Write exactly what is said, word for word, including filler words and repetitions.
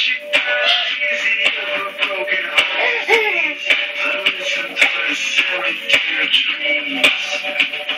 she dies easy of a broken heart disease. I listen to the cemetery dreams.